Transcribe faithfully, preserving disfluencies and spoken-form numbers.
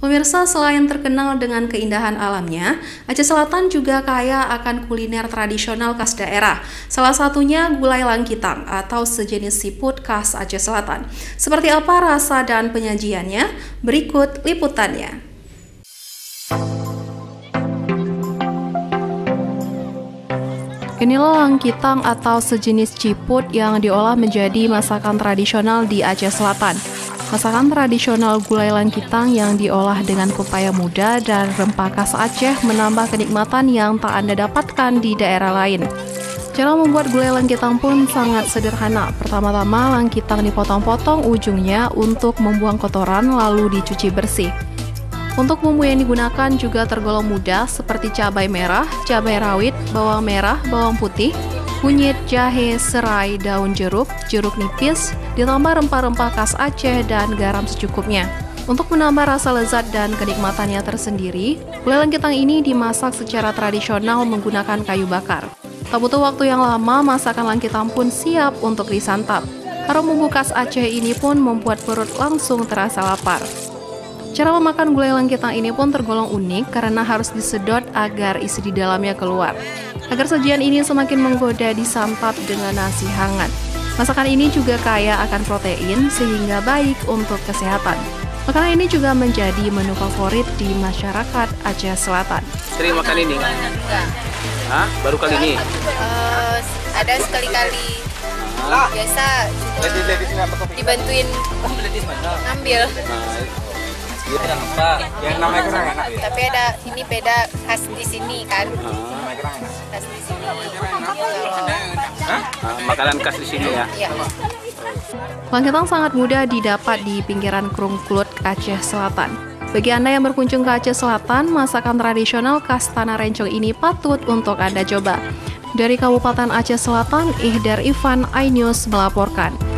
Pemirsa, selain terkenal dengan keindahan alamnya, Aceh Selatan juga kaya akan kuliner tradisional khas daerah. Salah satunya gulai langkitang atau sejenis siput khas Aceh Selatan. Seperti apa rasa dan penyajiannya? Berikut liputannya. Inilah langkitang atau sejenis ciput yang diolah menjadi masakan tradisional di Aceh Selatan. Masakan tradisional gulai langkitang yang diolah dengan pepaya muda dan rempah khas Aceh menambah kenikmatan yang tak Anda dapatkan di daerah lain. Cara membuat gulai langkitang pun sangat sederhana. Pertama-tama, langkitang dipotong-potong ujungnya untuk membuang kotoran lalu dicuci bersih. Untuk bumbu yang digunakan juga tergolong mudah seperti cabai merah, cabai rawit, bawang merah, bawang putih, kunyit, jahe, serai, daun jeruk, jeruk nipis, ditambah rempah-rempah khas Aceh dan garam secukupnya. Untuk menambah rasa lezat dan kenikmatannya tersendiri, gulai langkitang ini dimasak secara tradisional menggunakan kayu bakar. Tak butuh waktu yang lama, masakan langkitang pun siap untuk disantap. Harum bumbu khas Aceh ini pun membuat perut langsung terasa lapar. Cara memakan gulai langkitang ini pun tergolong unik karena harus disedot agar isi di dalamnya keluar. Agar sajian ini semakin menggoda disantap dengan nasi hangat. Masakan ini juga kaya akan protein sehingga baik untuk kesehatan. Makanan ini juga menjadi menu favorit di masyarakat Aceh Selatan. Sering makan ini? Enggak. Hah? Baru kali ini? Uh, ada sekali-kali. Ah. Biasa cuma dibantuin ngambil. Yang apa? Yang namanya kerang enak ya? Tapi ada ini beda khas di sini kan. Namanya kerang enak. Khas di sini. Hah? Nah, makanan khas di sini ya? Iya. Langkitang sangat mudah didapat di pinggiran Krungklut, Aceh Selatan. Bagi Anda yang berkunjung ke Aceh Selatan, masakan tradisional khas Tanah Rencong ini patut untuk Anda coba. Dari Kabupaten Aceh Selatan, Ihdar Ifan, iNews melaporkan.